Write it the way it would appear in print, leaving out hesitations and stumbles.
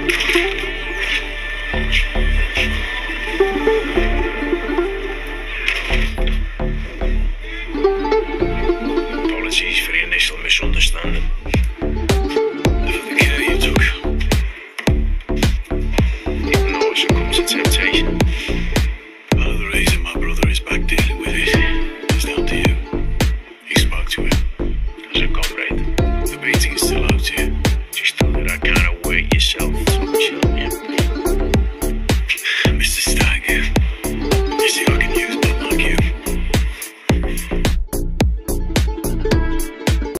Apologies for the initial misunderstanding. For the care you took. Even though it succumbs to temptation. Part of the reason my brother is back dealing with it is down to you. He spoke to him as a comrade. The beating is still out to you. Just thought that I can't wait yourself. Shelby. Mr. Stagg.